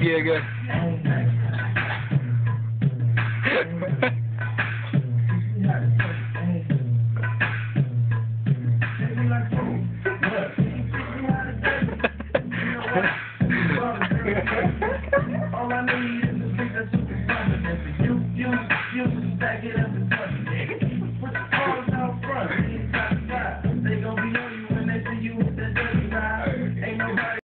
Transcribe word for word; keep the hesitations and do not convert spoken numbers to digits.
Yeah, good. All I need is a big that's super prominent. You, you, you, stack it up and touch it.